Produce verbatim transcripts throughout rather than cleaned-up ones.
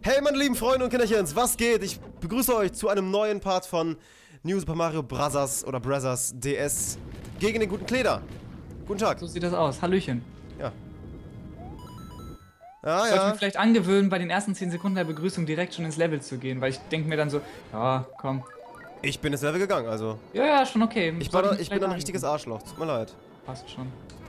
Hey meine lieben Freunde und Kinderchens, was geht? Ich begrüße euch zu einem neuen Part von New Super Mario Bros. Oder Bros. D S gegen den guten Kleder. Guten Tag. So sieht das aus. Hallöchen. Ja. Ja, ich sollte ja. mir vielleicht angewöhnen, bei den ersten zehn Sekunden der Begrüßung direkt schon ins Level zu gehen, weil ich denke mir dann so, ja, komm. Ich bin ins Level gegangen, also. Ja, ja, schon okay. Ich, war da, ich bin ein richtiges Arschloch, tut mir leid. Passt schon.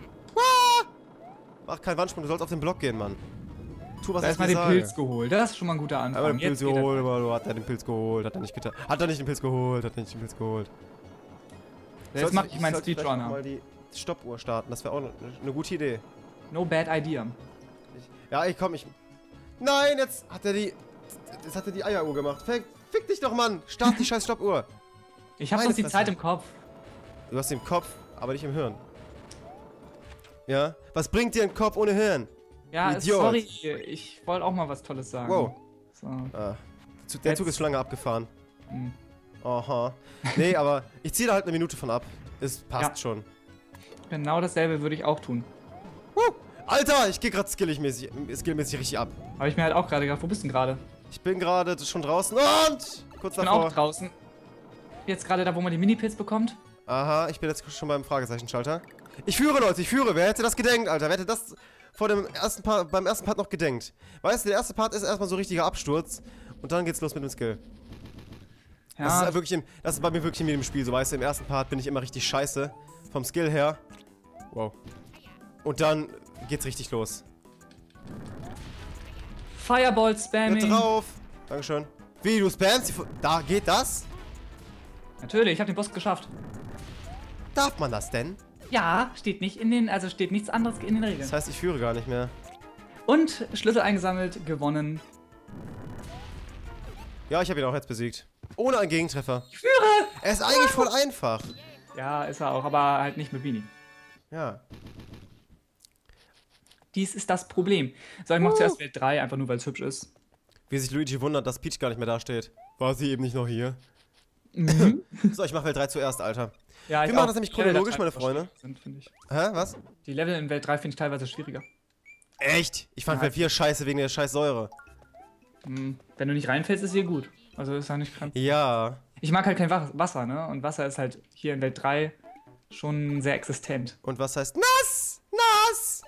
Mach keinen Wandsprung, du sollst auf den Block gehen, Mann. Tu was ich erstmal dir den sage. Pilz geholt. Das ist schon mal ein guter Anfang. Aber den Pilz Jetzt geht geholt, aber hat er den Pilz geholt, hat er nicht getan. Hat er nicht den Pilz geholt, hat er nicht den Pilz geholt. Jetzt mach ich meinen Speedrunner. mal die Stoppuhr starten, das wäre auch eine, eine gute Idee. No bad idea. Ich, ja, ich komm, ich... Nein, jetzt hat er die... Jetzt hat er die Eieruhr gemacht. Fick, fick dich doch, Mann! Start die scheiß Stoppuhr! Ich hab doch die Zeit im Kopf. Du hast sie im Kopf, aber nicht im Hirn. Ja? Was bringt dir ein Kopf ohne Hirn? Ja, Idiot. sorry, ich wollte auch mal was Tolles sagen. Wow. So. Ah, der Zug ist schon lange abgefahren. Hm. Aha. Nee, aber ich ziehe da halt eine Minute von ab. Es passt Ja. schon. Genau dasselbe würde ich auch tun. Uh, Alter, ich gehe gerade skillmäßig, skillmäßig richtig ab. Habe ich mir halt auch gerade gedacht, wo bist du denn gerade? Ich bin gerade schon draußen und kurz Ich bin davor. auch draußen. Jetzt gerade da, wo man die Mini-Pilz bekommt. Aha, ich bin jetzt schon beim Fragezeichenschalter. Ich führe, Leute, ich führe. Wer hätte das gedenkt, Alter? Wer hätte das vor dem ersten Part, beim ersten Part noch gedenkt? Weißt du, der erste Part ist erstmal so richtiger Absturz und dann geht's los mit dem Skill. Ja, Das ist, wirklich im, das ist bei mir wirklich in jedem Spiel so, weißt du, im ersten Part bin ich immer richtig scheiße. Vom Skill her. Wow. Und dann geht's richtig los. Fireball Spamming. Hör drauf. Dankeschön. Wie, du spammst? die Fu- Da geht das? Natürlich, ich habe den Boss geschafft. Darf man das denn? Ja, steht nicht in den, also steht nichts anderes in den Regeln. Das heißt, ich führe gar nicht mehr. Und Schlüssel eingesammelt, gewonnen. Ja, ich habe ihn auch jetzt besiegt. Ohne einen Gegentreffer. Ich führe! Er ist eigentlich voll einfach. Ja, ist er auch, aber halt nicht mit Bini. Ja. Dies ist das Problem. So, ich mach zuerst Welt drei, einfach nur weil es hübsch ist. Wie sich Luigi wundert, dass Peach gar nicht mehr dasteht. War sie eben nicht noch hier? Mhm. So, ich mach Welt drei zuerst, Alter. Ja, ich Wir machen auch. das nämlich Die Level chronologisch, da meine teilweise Freunde. Sind, finde ich. Hä, was? Die Level in Welt drei finde ich teilweise schwieriger. Echt? Ich fand Ja. Welt vier scheiße wegen der scheiß Säure. Hm, wenn du nicht reinfällst, ist hier gut. Also ist ja nicht krank. Ja. Ich mag halt kein Wa- Wasser, ne? Und Wasser ist halt hier in Welt drei schon sehr existent. Und was heißt nass? Nass!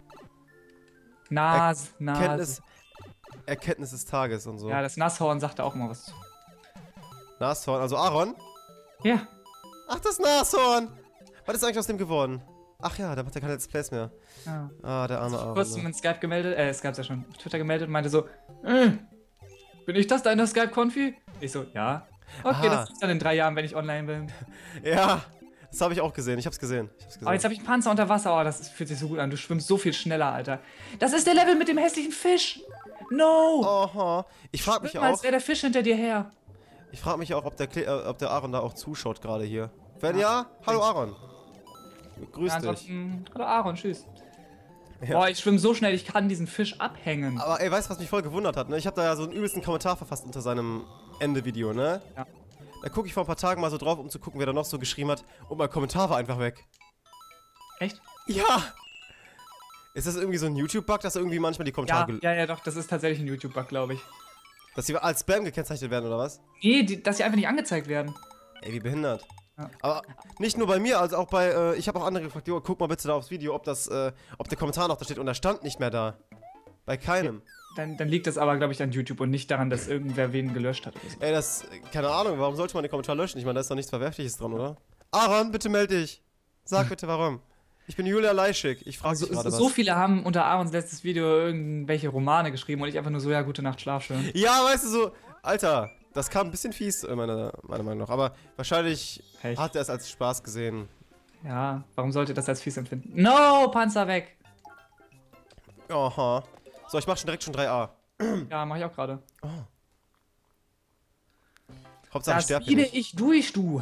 Nas, Nas. Erkenntnis, Erkenntnis des Tages und so. Ja, das Nasshorn sagt da auch mal was zu. Nashorn, also Aaron? Ja. Ach, das Nashorn! Was ist eigentlich aus dem geworden? Ach ja, da macht er keine Let's Plays mehr. ja. Ah, der arme Aaron. Kurz mit Skype gemeldet, äh, Skype ist ja schon, auf Twitter gemeldet und meinte so, äh, bin ich das deiner Skype-Konfi? Ich so, ja. Okay, Ah. das ist dann in drei Jahren, wenn ich online bin. Ja, das habe ich auch gesehen. Ich hab's gesehen. Ich hab's gesehen. Aber jetzt habe ich einen Panzer unter Wasser. Oh, das ist- fühlt sich so gut an. Du schwimmst so viel schneller, Alter. Das ist der Level mit dem hässlichen Fisch. No. Oha. Ich frag mich Schwimm mal, als auch, wäre der Fisch hinter dir her. ich frag mich auch, ob der, Kle äh, ob der Aaron da auch zuschaut gerade hier. Wenn ja, hallo Aaron. Grüß Ja, dich. ansonsten, hallo Aaron, tschüss. Ja. Boah, ich schwimme so schnell, ich kann diesen Fisch abhängen. Aber ey, weißt du, was mich voll gewundert hat, ne? Ich habe da ja so einen übelsten Kommentar verfasst unter seinem Ende-Video, ne? Ja. Da gucke ich vor ein paar Tagen mal so drauf, um zu gucken, wer da noch so geschrieben hat. Und mein Kommentar war einfach weg. Echt? Ja! Ist das irgendwie so ein YouTube-Bug, dass irgendwie manchmal die Ja, Kommentare, gel- ja, ja, doch, das ist tatsächlich ein YouTube-Bug, glaube ich. dass sie als Spam gekennzeichnet werden, oder was? Nee, die, dass sie einfach nicht angezeigt werden. Ey, wie behindert. Ja. Aber nicht nur bei mir, also auch bei, äh, ich habe auch andere gefragt, jo, guck mal bitte da aufs Video, ob das, äh, ob der Kommentar noch da steht und er stand nicht mehr da. Bei keinem. Dann, dann liegt das aber, glaube ich, an YouTube und nicht daran, dass irgendwer wen gelöscht hat oder so. Ey, das, keine Ahnung, warum sollte man den Kommentar löschen? Ich meine, da ist doch nichts Verwerfliches dran, oder? Aaron, bitte melde dich. Sag bitte warum. Ich bin Julia Leischig, ich frage Also, dich gerade so was. viele haben unter Aarons letztes Video irgendwelche Romane geschrieben und ich einfach nur so, ja, gute Nacht, schlaf schön. Ja, weißt du so, Alter, das kam ein bisschen fies, äh, meiner, meiner Meinung nach. Aber wahrscheinlich Echt? hat er es als Spaß gesehen. Ja, warum sollte das als fies empfinden? No, Panzer weg! Aha. So, ich mach schon direkt schon drei A. Ja, mach ich auch gerade. Hauptsache ich Das sterb hier spiele nicht. ich durch, du.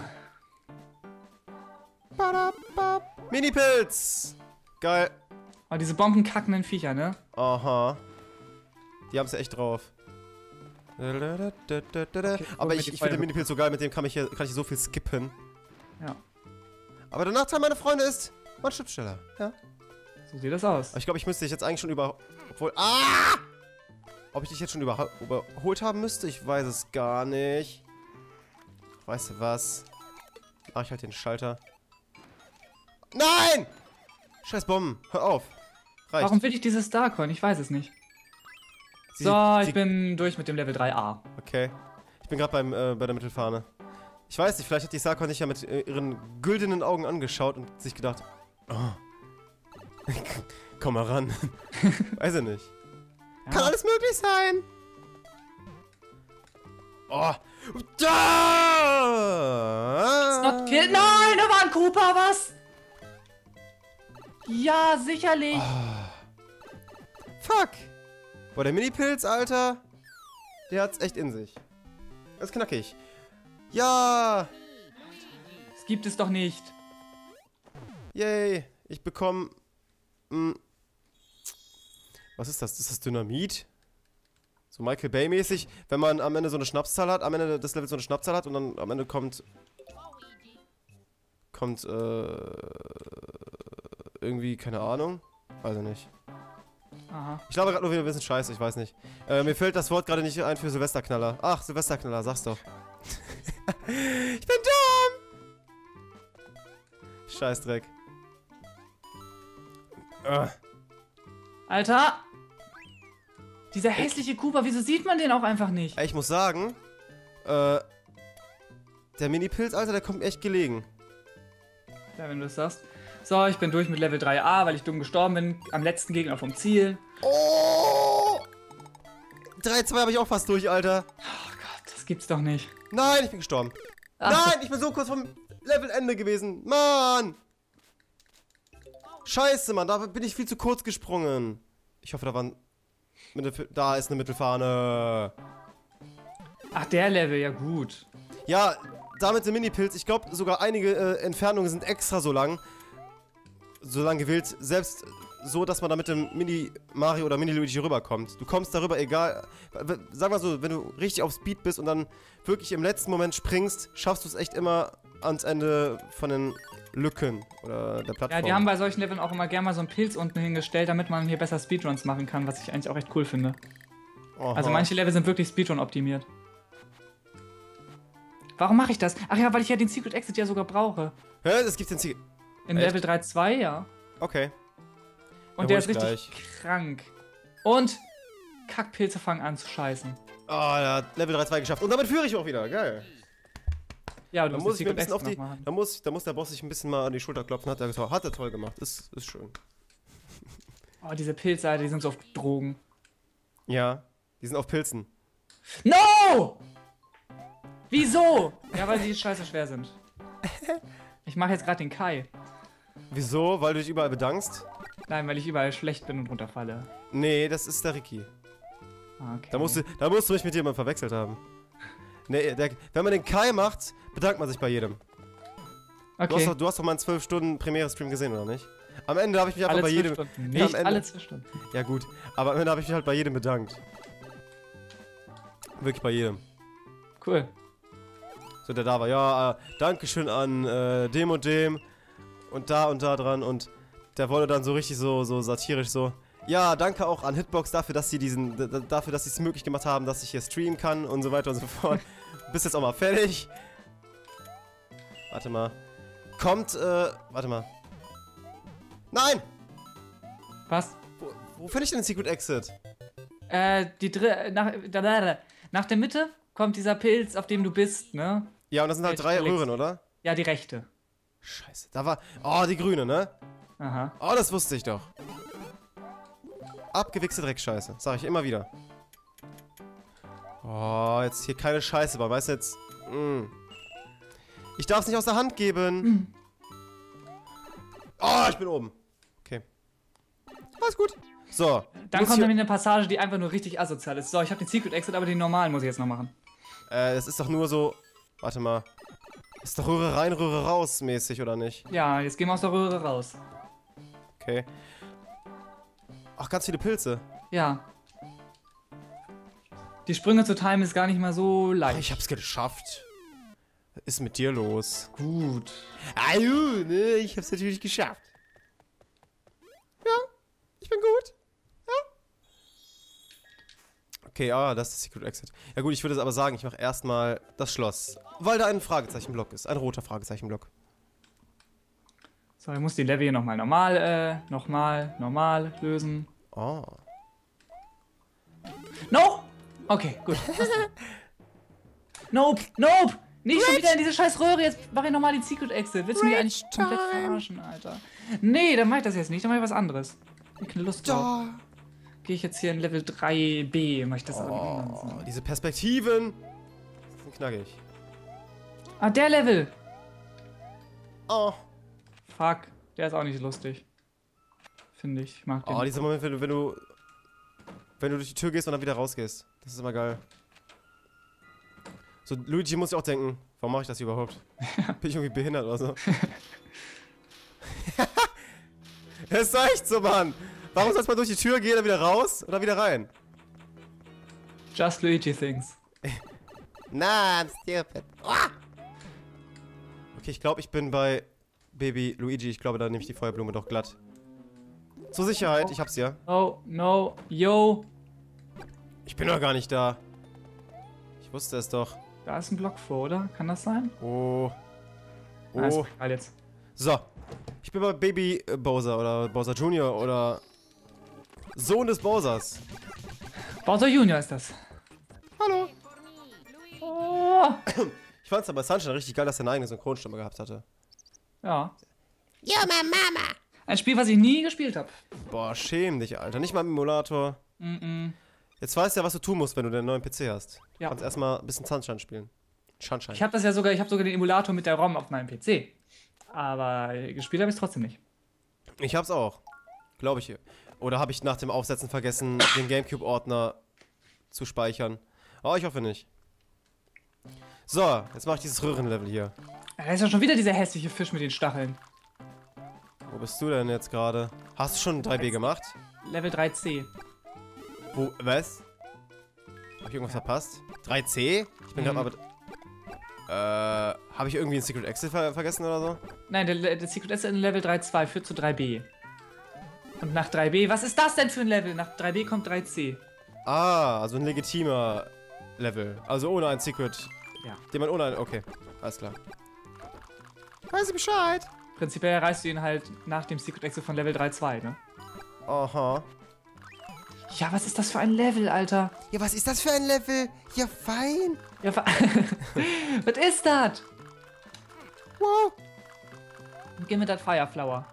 Mini-Pilz! Geil. Aber diese bombenkackenden Viecher, ne? Aha. Die haben's ja echt drauf. Aber mir ich, die ich finde den Feuerwehr- Mini-Pilz so geil, mit dem kann ich, hier, kann ich so viel skippen. Ja. Aber der Nachteil, meine Freunde, ist, man stirbt schneller. Ja. So sieht das aus. Aber ich glaube, ich müsste dich jetzt eigentlich schon über... Obwohl... Ah! Ob ich dich jetzt schon überha überholt haben müsste? Ich weiß es gar nicht. Weißt du was? Mach ich halt den Schalter. Nein! Scheiß Bomben. Hör auf. Reicht. Warum will ich dieses Starcoin? Ich weiß es nicht. Sie, so, ich sie, bin durch mit dem Level drei a. Okay. Ich bin gerade beim äh, bei der Mittelfahne. Ich weiß nicht, vielleicht hat die Starcoin dich ja mit äh, ihren güldenen Augen angeschaut und sich gedacht, oh. Komm mal ran. Weiß ich nicht. Ja. Kann alles möglich sein. Oh. Da! It's not kill. Nein, da war ein Koopa, was? Ja, sicherlich. Oh. Fuck. Boah, der Mini-Pilz, Alter. Der hat's echt in sich. Das ist knackig. Ja. Das gibt es doch nicht. Yay. Ich bekomme... Was ist das? Ist das Dynamit? So Michael Bay-mäßig, wenn man am Ende so eine Schnapszahl hat, am Ende des Levels so eine Schnapszahl hat und dann am Ende kommt... Kommt, äh... irgendwie, keine Ahnung. Weiß ich nicht. Aha. Ich glaube gerade nur wieder ein bisschen scheiße, ich weiß nicht. Äh, mir fällt das Wort gerade nicht ein für Silvesterknaller. Ach, Silvesterknaller, sag's doch. Ich bin dumm! Scheißdreck. Uh. Alter! Dieser hässliche Koopa, wieso sieht man den auch einfach nicht? Ich muss sagen, äh, der Mini-Pilz, Alter, der kommt echt gelegen. Ja, wenn du das sagst. So, ich bin durch mit Level drei a, weil ich dumm gestorben bin. Am letzten Gegner vom Ziel. Oh! drei zwei habe ich auch fast durch, Alter. Oh Gott, das gibt's doch nicht. Nein, ich bin gestorben. Ach. Nein, ich bin so kurz vom Levelende gewesen. Mann! Scheiße, Mann, da bin ich viel zu kurz gesprungen. Ich hoffe, da waren... Da ist eine Mittelfahne. Ach, der Level, ja gut. Ja, da mit dem Mini-Pilz, ich glaube sogar einige äh, Entfernungen sind extra so lang. So lang gewählt, selbst so, dass man da mit dem Mini-Mario oder Mini-Luigi rüberkommt. Du kommst darüber, egal... Sag mal so, wenn du richtig auf Speed bist und dann wirklich im letzten Moment springst, schaffst du es echt immer ans Ende von den Lücken oder der Plattform. Ja, die haben bei solchen Leveln auch immer gerne mal so einen Pilz unten hingestellt, damit man hier besser Speedruns machen kann, was ich eigentlich auch recht cool finde. Aha. Also manche Level sind wirklich Speedrun optimiert. Warum mache ich das? Ach ja, weil ich ja den Secret Exit ja sogar brauche. Hä? Es gibt den Secret... In Echt? Level drei Punkt zwei, ja. Okay. Und der ist richtig gleich. krank. Und Kackpilze fangen an zu scheißen. Oh, ja, Level drei Punkt zwei geschafft. Und damit führe ich auch wieder. Geil. Ja, du da musst muss ich mir ein bisschen auf die, da muss, da muss der Boss sich ein bisschen mal an die Schulter klopfen. Hat er gesagt, hat er toll gemacht. Ist, ist schön. Oh, diese Pilze, Alter, die sind so auf Drogen. Ja, die sind auf Pilzen. No! Wieso? Ja, weil die scheiße schwer sind. Ich mache jetzt gerade den Kai. Wieso? Weil du dich überall bedankst? Nein, weil ich überall schlecht bin und runterfalle. Nee, das ist der Ricky. Okay. Da musst du, da musst du mich mit jemandem verwechselt haben. Nee, der, wenn man den Kai macht, bedankt man sich bei jedem. Okay. Du hast doch, du hast doch mal einen zwölf Stunden Premiere-Stream gesehen, oder nicht? Am Ende habe ich mich einfach alle bei jedem... Stunden. Nicht ja, am Ende, alle zwölf Stunden. Ja gut, aber am Ende habe ich mich halt bei jedem bedankt. Wirklich bei jedem. Cool. So, der da war, ja, äh, Dankeschön an äh, dem und dem und da und da dran und der wurde dann so richtig so, so satirisch so, ja, danke auch an Hitbox dafür, dass sie diesen, dafür, dass sie es möglich gemacht haben, dass ich hier streamen kann und so weiter und so fort. Bist jetzt auch mal fertig. Warte mal. Kommt, äh, warte mal. Nein! Was? Wo, wo finde ich denn den Secret Exit? Äh, die dritte, nach, nach der Mitte kommt dieser Pilz, auf dem du bist, ne? Ja, und das sind halt drei Röhren, oder? Ja, die rechte. Scheiße, da war... Oh, die grüne, ne? Aha. Oh, das wusste ich doch. Abgewichste Dreckscheiße, sag ich immer wieder. Oh, jetzt hier keine Scheiße bauen, weißt du jetzt... Mm. Ich darf es nicht aus der Hand geben. Mm. Oh, ich bin oben. Okay. Alles gut. So. Dann kommt nämlich eine Passage, die einfach nur richtig asozial ist. So, ich habe den Secret Exit, aber den normalen muss ich jetzt noch machen. Äh, es ist doch nur so... Warte mal. Ist doch Röhre rein, Röhre raus mäßig, oder nicht? Ja, jetzt gehen wir aus der Röhre raus. Okay. Ach, ganz viele Pilze. Ja. Die Sprünge zu timen ist gar nicht mal so leicht. Ach, ich hab's geschafft. Was ist mit dir los? Gut. Ah, ju, ne, ich hab's natürlich geschafft. Ja, ich bin gut. Ja. Okay, ah, das ist Secret Exit. Ja gut, ich würde aber sagen, ich mache erstmal das Schloss. Weil da ein Fragezeichenblock ist. Ein roter Fragezeichenblock. So, ich muss die Level hier nochmal normal, äh, nochmal, normal lösen. Oh. No! Okay, gut. Nope, nope! Nicht schon wieder in diese scheiß Röhre, jetzt mach ich nochmal den Secret Exit. Willst du mich eigentlich komplett verarschen, Alter? Nee, dann mach ich das jetzt nicht, dann mach ich was anderes. Ich hab keine Lust drauf. Gehe ich jetzt hier in Level drei b, mach ich das aber Oh, anders. diese Perspektiven sind knackig. Ah, der Level! Oh. Fuck, der ist auch nicht lustig. Finde ich, ich mag den. Oh, dieser Moment, wenn du, wenn du wenn du durch die Tür gehst und dann wieder rausgehst. Das ist immer geil. So, Luigi muss ja auch denken, warum mache ich das überhaupt? Bin ich irgendwie behindert oder so? Das ist echt so, Mann! Warum soll man durch die Tür gehen, dann wieder raus oder wieder rein? Just Luigi Things. Nah, I'm stupid. Ah! Okay, ich glaube, ich bin bei Baby Luigi. Ich glaube, da nehme ich die Feuerblume doch glatt. Zur Sicherheit, ich hab's ja. Oh, no, yo. Ich bin doch gar nicht da. Ich wusste es doch. Da ist ein Block vor, oder? Kann das sein? Oh. Ah, ist Oh. egal jetzt. So. Ich bin bei Baby äh, Bowser oder Bowser Junior oder Sohn des Bowsers. Bowser Junior ist das. Hallo. Oh. Ich fand's aber Sunshine richtig geil, dass er eine eigene Synchronstimme gehabt hatte. Ja. Yo, my mama. Ein Spiel, was ich nie gespielt habe. Boah, schäm dich, Alter. Nicht mal im Emulator. Mm -mm. Jetzt weißt du ja, was du tun musst, wenn du den neuen P C hast. Ja. Du kannst erstmal ein bisschen Sunshine spielen. Sunshine. Ich habe das ja sogar, ich habe sogar den Emulator mit der ROM auf meinem P C. Aber gespielt habe ich es trotzdem nicht. Ich hab's auch. Glaube ich. Oder habe ich nach dem Aufsetzen vergessen, den Gamecube-Ordner zu speichern? Oh, ich hoffe nicht. So, jetzt mache ich dieses Röhrenlevel hier. Da ist ja schon wieder dieser hässliche Fisch mit den Stacheln. Wo bist du denn jetzt gerade? Hast du schon drei B gemacht? Level drei c. Wo, was? Hab ich irgendwas verpasst? drei C? Ich bin Mhm. gerade mal... Äh, habe ich irgendwie ein Secret Exit ver vergessen oder so? Nein, der, der Secret ist in Level drei zwei, führt zu drei b. Und nach drei b, was ist das denn für ein Level? Nach drei b kommt drei c. Ah, also ein legitimer Level. Also ohne ein Secret. Ja. Den man ohne ein... Okay, alles klar. Weiß ich Bescheid. Prinzipiell erreichst du ihn halt nach dem Secret Exit von Level drei zwei, ne? Aha. Ja, was ist das für ein Level, Alter? Ja, was ist das für ein Level? Ja, fein. Ja, wa- was ist das? Wow. Gib mir das Fireflower.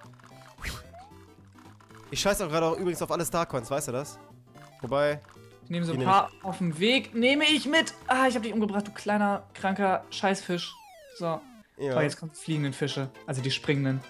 Ich scheiße auch gerade auch übrigens auf alle Starcoins, weißt du das? Wobei... Ich nehme so Die ein nehme paar auf dem Weg. Nehme ich mit. Ah, ich habe dich umgebracht, du kleiner, kranker Scheißfisch. So. Ja. So, jetzt kommen die fliegenden Fische. Also die springenden.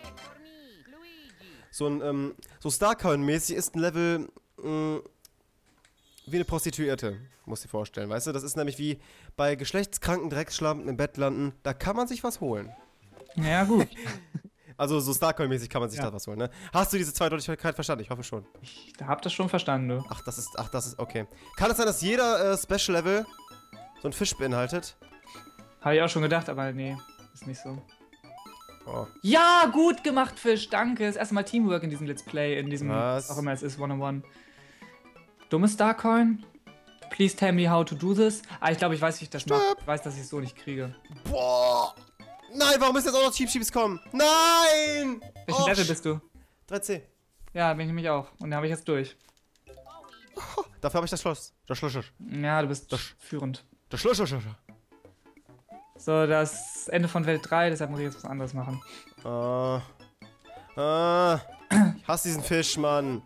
So ein, ähm, so Starcoin-mäßig ist ein Level, mh, wie eine Prostituierte, muss ich dir vorstellen, weißt du? Das ist nämlich wie bei geschlechtskranken Drecksschlampen im Bett landen, da kann man sich was holen. Ja, gut. Also so Starcoin-mäßig kann man sich Ja. da was holen, ne? Hast du diese Zweideutigkeit verstanden? Ich hoffe schon. Ich hab das schon verstanden, du. Ach, das ist, ach, das ist, okay. Kann es sein, dass jeder äh, Special-Level so ein Fisch beinhaltet? Habe ich auch schon gedacht, aber nee, ist nicht so. Oh. Ja, gut gemacht, Fisch, danke. Das erste Mal Teamwork in diesem Let's Play, in diesem, Was? was auch immer es ist, One-on-One. Dummes Starcoin? Please tell me how to do this. Ah, ich glaube, ich weiß, wie ich das mache. Ich weiß, dass ich es so nicht kriege. Boah! Nein, warum ist jetzt auch noch Cheap Cheeps kommen? Nein! Welchen Oh, Level sh- bist du? drei C. Ja, bin ich nämlich auch. Und den habe ich jetzt durch. Dafür habe ich das Schloss. Das Schloss. Ja, du bist Das- führend. Das Schloss. Das Schloss. So, das Ende von Welt drei, deshalb muss ich jetzt was anderes machen. Ah. Ah. Ich hasse diesen Fisch, Mann.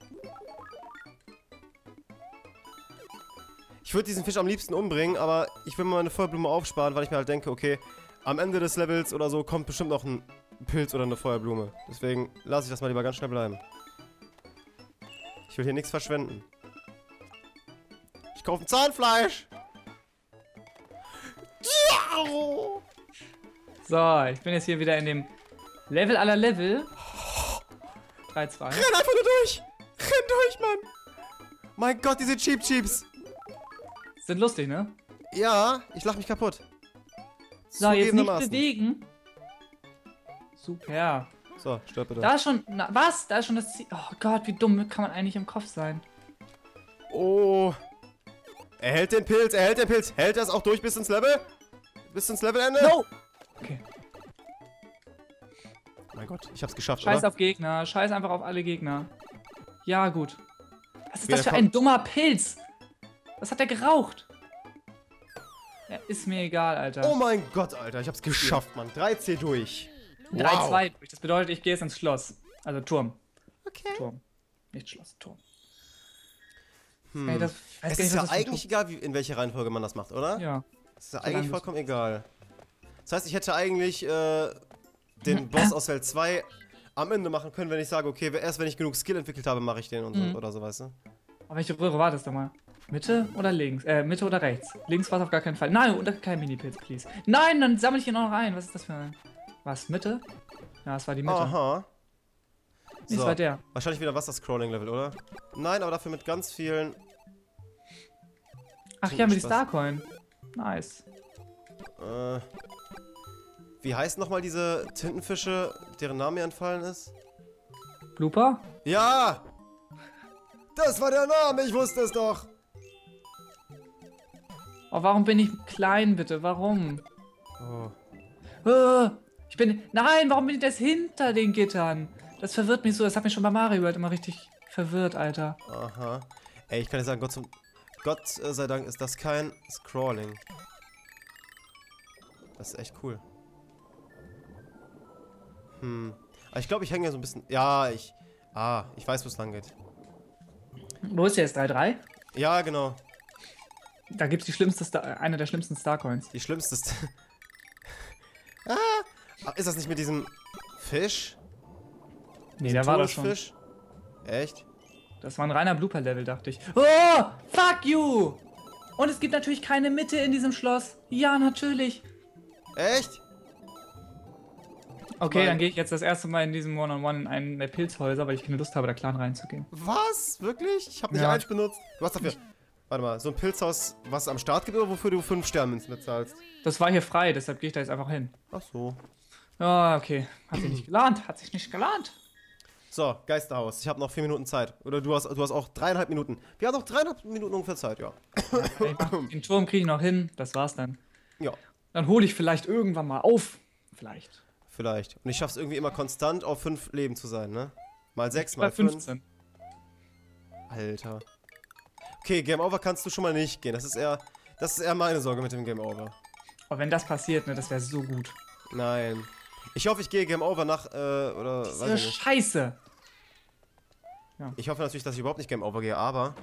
Ich würde diesen Fisch am liebsten umbringen, aber ich will mir meine Feuerblume aufsparen, weil ich mir halt denke, okay, am Ende des Levels oder so kommt bestimmt noch ein Pilz oder eine Feuerblume. Deswegen lasse ich das mal lieber ganz schnell bleiben. Ich will hier nichts verschwenden. Ich kaufe ein Zahnfleisch. Ja! So, ich bin jetzt hier wieder in dem Level aller Level. drei zwei. Renn einfach nur durch! Renn durch, Mann! Mein Gott, diese Cheap Cheeps! Sind lustig, ne? Ja, ich lach mich kaputt. So, jetzt nicht Zugegebenermaßen. bewegen. Super. So, stirb bitte. Da ist schon. Na, was? Da ist schon das Ziel. Oh Gott, wie dumm kann man eigentlich im Kopf sein? Oh. Er hält den Pilz, er hält den Pilz. Hält er es auch durch bis ins Level? Bis ins Levelende? No! Okay. Mein Gott, ich hab's geschafft, Scheiß oder? auf Gegner. Scheiß einfach auf alle Gegner. Ja, gut. Was ist Wer das für kommt- ein dummer Pilz? Was hat der geraucht? Ja, ist mir egal, Alter. Oh mein Gott, Alter, ich hab's geschafft, Mann. drei C durch. drei Wow. zwei. Das bedeutet, ich gehe jetzt ins Schloss. Also Turm. Okay. Turm. Nicht Schloss, Turm. Hm. Ey, das, ich weiß Es gar ist nicht, ja was das für ein eigentlich egal, wie, in welcher Reihenfolge man das macht, oder? Turm- Ja. Es ist ja Solange eigentlich es- vollkommen egal. Das heißt, ich hätte eigentlich äh, den Boss aus Welt zwei am Ende machen können, wenn ich sage, okay, erst wenn ich genug Skill entwickelt habe, mache ich den und so, Mhm. oder so, weißt du? Aber welche Röhre war das doch mal? Mitte oder links? Äh, Mitte oder rechts? Links war es auf gar keinen Fall. Nein, und kein Mini-Pilz, please. Nein, dann sammle ich ihn auch noch ein. Was ist das für ein... Was, Mitte? Ja, es war die Mitte. Aha. Nee, es war der. Wahrscheinlich wieder Wasser-Scrolling-Level, oder? Nein, aber dafür mit ganz vielen... Ach ja, mit die Spaß. Starcoin. Nice. Äh, wie heißen nochmal diese Tintenfische, deren Name mir entfallen ist? Blooper? Ja! Das war der Name, ich wusste es doch! Oh, warum bin ich klein, bitte? Warum? Oh. Äh, ich bin... Nein, warum bin ich das hinter den Gittern? Das verwirrt mich so. Das hat mich schon bei Mario halt immer richtig verwirrt, Alter. Aha. Ey, ich kann dir sagen, Gott, zum, Gott sei Dank ist das kein Scrolling. Das ist echt cool. Hm. Aber ich glaube, ich hänge ja so ein bisschen... Ja, ich... Ah, ich weiß, wo es lang geht. Wo ist der jetzt? drei drei? Ja, genau. Da gibt's die schlimmste Star... Eine der schlimmsten Starcoins. Die schlimmste... St ah, ist das nicht mit diesem Fisch? Nee, Diesem der war das schon. Todesfisch? Echt? Das war ein reiner Blooper-Level, dachte ich. Oh, fuck you! Und es gibt natürlich keine Mitte in diesem Schloss. Ja, natürlich. Echt? Okay, Mein- dann gehe ich jetzt das erste Mal in diesem One-on-One in einen der Pilzhäuser, weil ich keine Lust habe, da Clan reinzugehen. Was? Wirklich? Ich habe nicht Ja. eins benutzt. Du hast dafür... Warte mal, so ein Pilzhaus, was es am Start gibt oder wofür du fünf Sternmünzen bezahlst? Das war hier frei, deshalb gehe ich da jetzt einfach hin. Ach so. Ja, okay. Hat sich nicht gelohnt. Hat sich nicht gelohnt. So, Geisterhaus. Ich habe noch vier Minuten Zeit. Oder du hast, du hast auch dreieinhalb Minuten. Wir haben noch dreieinhalb Minuten ungefähr Zeit, ja. Ich mach, den Turm kriege ich noch hin. Das war's dann. Ja, Dann hole ich vielleicht irgendwann mal auf. Vielleicht. vielleicht. Und ich schaff's irgendwie immer konstant auf fünf Leben zu sein, ne? Mal sechs, Bei mal fünf. fünfzehn. Alter. Okay, Game Over kannst du schon mal nicht gehen. Das ist eher, das ist eher meine Sorge mit dem Game Over. Aber wenn das passiert, ne, das wäre so gut. Nein. Ich hoffe, ich gehe Game Over nach, äh, oder, Das weiß ist ich nicht. scheiße. Ich hoffe natürlich, dass ich überhaupt nicht Game Over gehe, aber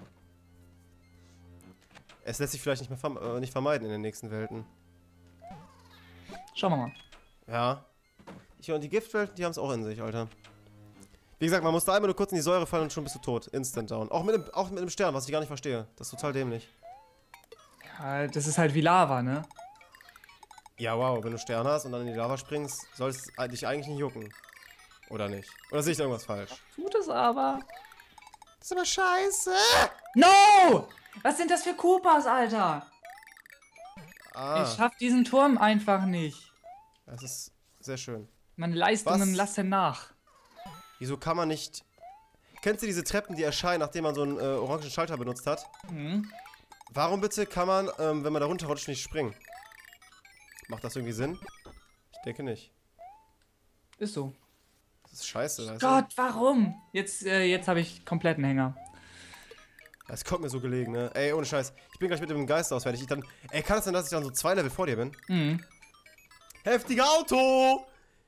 es lässt sich vielleicht nicht mehr verm äh, nicht vermeiden in den nächsten Welten. Schauen wir mal. Ja. Ich und die Giftwelten, die haben es auch in sich, Alter. Wie gesagt, man muss da einmal nur kurz in die Säure fallen und schon bist du tot. Instant down. Auch mit dem, auch mit dem Stern, was ich gar nicht verstehe. Das ist total dämlich. Ja, das ist halt wie Lava, ne? Ja, wow, wenn du Stern hast und dann in die Lava springst, soll es dich eigentlich nicht jucken. Oder nicht? Oder sehe ich da irgendwas falsch? Tut es aber. Das ist aber scheiße! No! Was sind das für Koopas, Alter? Ah, Ich schaff diesen Turm einfach nicht. das ist sehr schön. Meine Leistungen Was? lassen nach. Wieso kann man nicht... Kennst du diese Treppen, die erscheinen, nachdem man so einen äh, orangen Schalter benutzt hat? Mhm. Warum bitte kann man, ähm, wenn man da runterrutscht, nicht springen? Macht das irgendwie Sinn? Ich denke nicht. Ist so. Das ist scheiße, weißt Gott, warum? Jetzt, äh, jetzt habe ich kompletten Hänger. du? Das kommt mir so gelegen, ne? Ey, ohne Scheiß. Ich bin gleich mit dem Geist ausfertig. Ich dann... Ey, kann es denn, dass ich dann so zwei Level vor dir bin? Mhm. Heftiger Auto!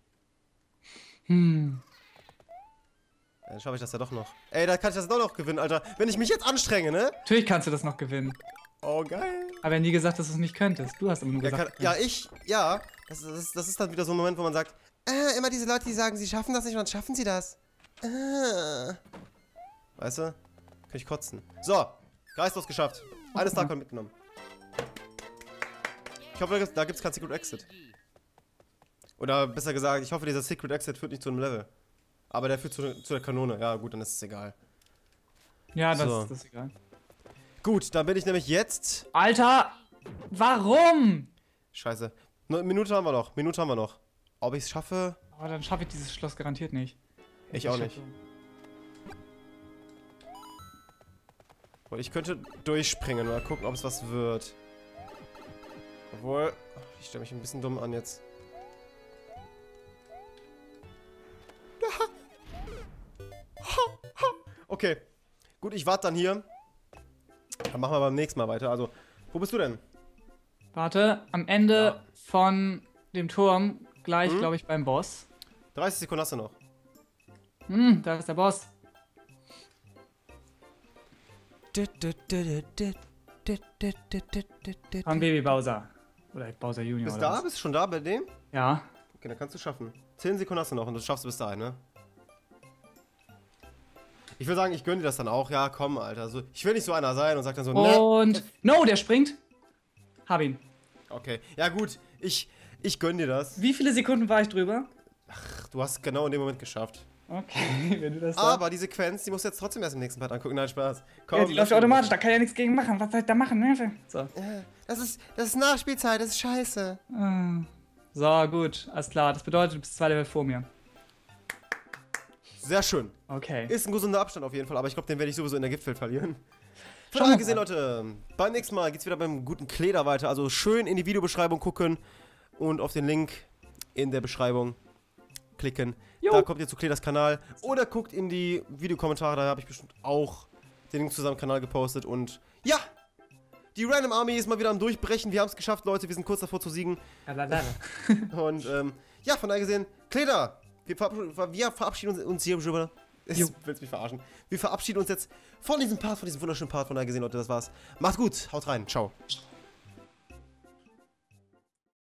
Hm. Ja, dann schaffe ich das ja doch noch. Ey, da kann ich das doch noch gewinnen, Alter. Wenn ich mich jetzt anstrenge, ne? Natürlich kannst du das noch gewinnen. Oh, geil. Aber nie gesagt, dass du es nicht könntest. Du hast aber nur Ja, gesagt. kann, ja ich, ja. Das, das, ist, das ist dann wieder so ein Moment, wo man sagt, äh, immer diese Leute, die sagen, sie schaffen das nicht und dann schaffen sie das. Äh. Weißt du? Kann ich kotzen. So, Geistlos geschafft. Eine Starcoin mitgenommen. Ich hoffe, da gibt es kein Secret Exit. Oder besser gesagt, ich hoffe, dieser Secret Exit führt nicht zu einem Level. Aber der führt zu, zu der Kanone. Ja, gut, dann ist es egal. Ja, das, So. das ist egal. Gut, dann bin ich nämlich jetzt... Alter! Warum? Scheiße. Nur eine Minute haben wir noch. Minute haben wir noch. Ob ich es schaffe? Aber dann schaffe ich dieses Schloss garantiert nicht. Ich auch nicht. Obwohl, ich könnte durchspringen. Mal gucken, ob es was wird. Obwohl, ich stelle mich ein bisschen dumm an jetzt. Okay. Gut, ich warte dann hier. Dann machen wir beim nächsten Mal weiter. Also, wo bist du denn? Warte, am Ende Ja. von dem Turm, gleich, Hm? glaube ich, beim Boss. dreißig Sekunden hast du noch. Hm, da ist der Boss. Von Baby Bowser. Oder Bowser Junior. Bist du oder da? was? Bist du schon da bei dem? Ja. Okay, dann kannst du schaffen. zehn Sekunden hast du noch und das schaffst du bis dahin, ne? Ich würde sagen, ich gönne dir das dann auch. Ja, komm, Alter. So, ich will nicht so einer sein und sag dann so, ne? Und. No, der springt. Hab ihn. Okay. Ja, gut. Ich, ich gönne dir das. Wie viele Sekunden war ich drüber? Ach, du hast es genau in dem Moment geschafft. Okay, wenn du das sagst. Aber die Sequenz, die musst du jetzt trotzdem erst im nächsten Part angucken. Nein, Spaß. Komm, Ja, die läuft lass- automatisch, da kann ich ja nichts gegen machen. Was soll ich da machen? So. Ja, Das ist, das ist Nachspielzeit, das ist scheiße. Ah. So, gut, alles klar. Das bedeutet, du bist zwei Level vor mir. Sehr schön. Okay. Ist ein gesunder Abstand auf jeden Fall, aber ich glaube, den werde ich sowieso in der Giftwelt verlieren. Von Schauen wir daher gesehen, mal. Leute, beim nächsten Mal geht's wieder beim guten Kleder weiter. Also schön in die Videobeschreibung gucken und auf den Link in der Beschreibung klicken. Jo. Da kommt ihr zu Kleders Kanal. Oder guckt in die Videokommentare, da habe ich bestimmt auch den Link zu seinem Kanal gepostet. Und ja, die Random Army ist mal wieder am Durchbrechen. Wir haben es geschafft, Leute. Wir sind kurz davor zu siegen. Und ähm, ja, von daher gesehen, Kleder, wir, verab wir verabschieden uns, uns hier drüber. Ich will's mich verarschen. Wir verabschieden uns jetzt von diesem Part, von diesem wunderschönen Part. Von daher gesehen, Leute, das war's. Macht's gut, haut rein, ciao.